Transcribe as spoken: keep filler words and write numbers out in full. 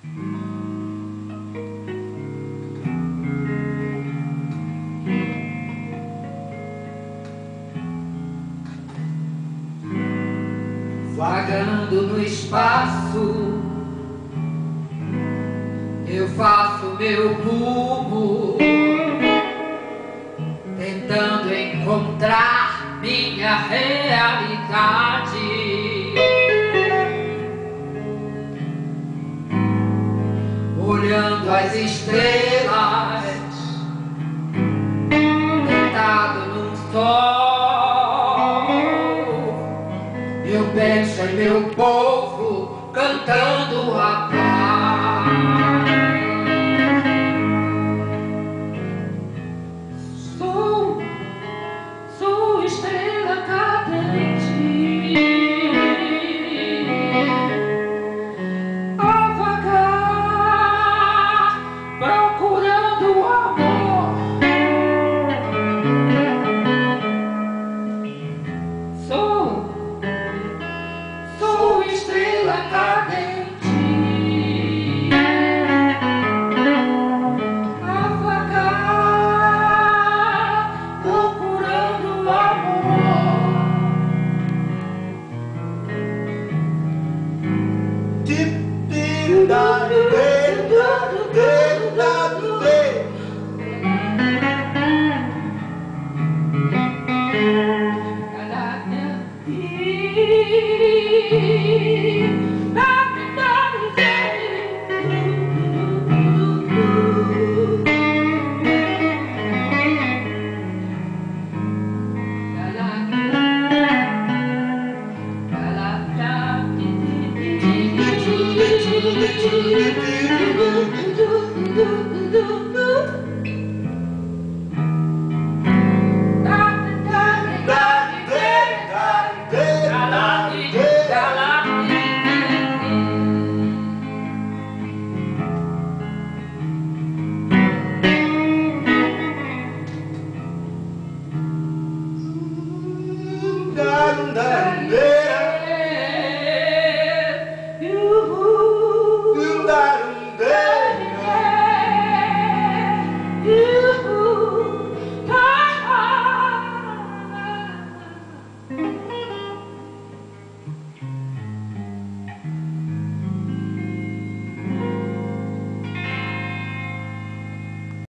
Vagando no espaço, eu faço meu rumo, tentando encontrar minha realidade. Olhando as estrelas, deitado num sol, eu penso em meu povo cantando a paz. Sou, sou estrela cadente, a vagar, procurando o amor. Sou Sou estrela cadente, a vagar, procurando o amor. Dun, dun, dun.